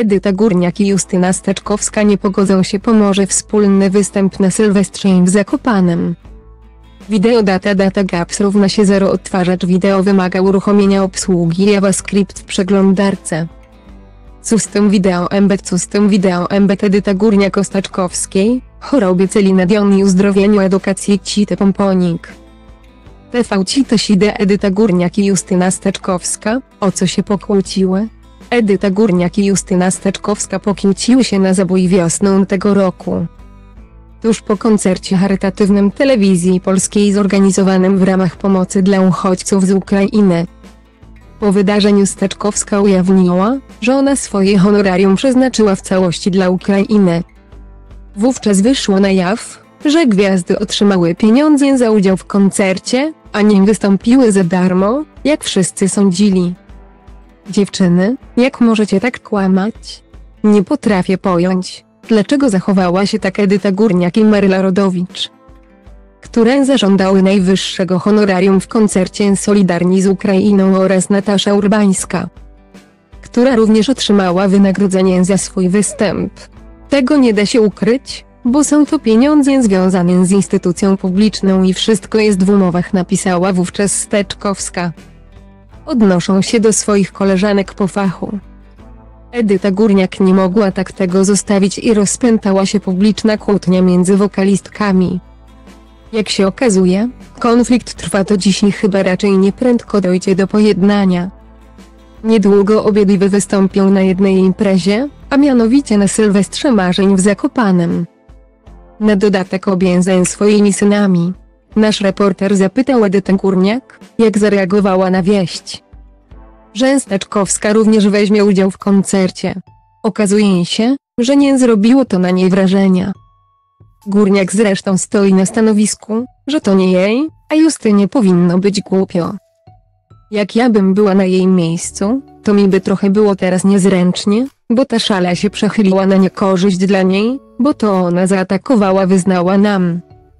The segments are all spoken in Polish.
Edyta Górniak i Justyna Steczkowska nie pogodzą się, pomoże wspólny występ na Sylwestrze w Zakopanem. Wideo data gaps równa się 0. Odtwarzacz wideo wymaga uruchomienia obsługi JavaScript w przeglądarce. Custom Video embed Edyta Górniak o Steczkowskiej, chorobie Celina Dion i uzdrowieniu edukacji Cite Pomponik. TV Cite Side Edyta Górniak i Justyna Steczkowska, o co się pokłóciły? Edyta Górniak i Justyna Steczkowska pokłóciły się na zabój wiosną tego roku. Tuż po koncercie charytatywnym Telewizji Polskiej zorganizowanym w ramach pomocy dla uchodźców z Ukrainy. Po wydarzeniu Steczkowska ujawniła, że ona swoje honorarium przeznaczyła w całości dla Ukrainy. Wówczas wyszło na jaw, że gwiazdy otrzymały pieniądze za udział w koncercie, a nie wystąpiły za darmo, jak wszyscy sądzili. Dziewczyny, jak możecie tak kłamać? Nie potrafię pojąć, dlaczego zachowała się tak Edyta Górniak i Maryla Rodowicz, które zażądały najwyższego honorarium w koncercie Solidarni z Ukrainą, oraz Natasza Urbańska, która również otrzymała wynagrodzenie za swój występ. Tego nie da się ukryć, bo są to pieniądze związane z instytucją publiczną i wszystko jest w umowach, napisała wówczas Steczkowska. Odnoszą się do swoich koleżanek po fachu. Edyta Górniak nie mogła tak tego zostawić i rozpętała się publiczna kłótnia między wokalistkami. Jak się okazuje, konflikt trwa do dziś i chyba raczej nieprędko dojdzie do pojednania. Niedługo obydwie wystąpią na jednej imprezie, a mianowicie na Sylwestrze Marzeń w Zakopanem. Na dodatek obie ze swoimi synami. Nasz reporter zapytał Edytę Górniak, jak zareagowała na wieść, że Steczkowska również weźmie udział w koncercie. Okazuje się, że nie zrobiło to na niej wrażenia. Górniak zresztą stoi na stanowisku, że to nie jej, a Justynie powinno być głupio. Jak ja bym była na jej miejscu, to mi by trochę było teraz niezręcznie, bo ta szala się przechyliła na niekorzyść dla niej, bo to ona zaatakowała, wyznała nam.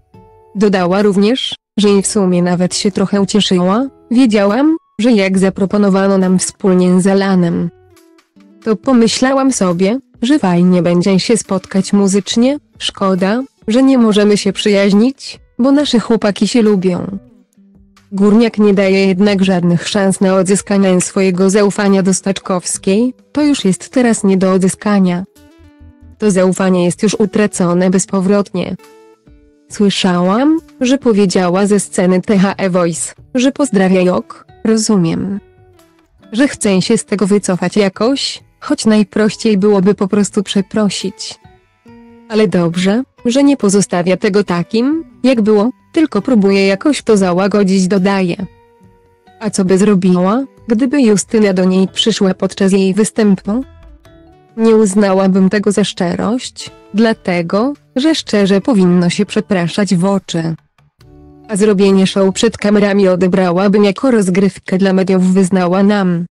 Dodała również, że i w sumie nawet się trochę ucieszyła, wiedziałam, że jak zaproponowano nam wspólnie z Alanem, to pomyślałam sobie, że fajnie będzie się spotkać muzycznie, szkoda, że nie możemy się przyjaźnić, bo nasze chłopaki się lubią. Górniak nie daje jednak żadnych szans na odzyskanie swojego zaufania do Steczkowskiej, to już jest teraz nie do odzyskania. To zaufanie jest już utracone bezpowrotnie. Słyszałam, że powiedziała ze sceny THE Voice, że pozdrawia Jok, rozumiem, że chce się z tego wycofać jakoś, choć najprościej byłoby po prostu przeprosić. Ale dobrze, że nie pozostawia tego takim, jak było, tylko próbuje jakoś to załagodzić, dodaje. A co by zrobiła, gdyby Justyna do niej przyszła podczas jej występu? Nie uznałabym tego za szczerość, dlatego, że szczerze powinno się przepraszać w oczy. A zrobienie show przed kamerami odebrałabym jako rozgrywkę dla mediów, wyznała nam.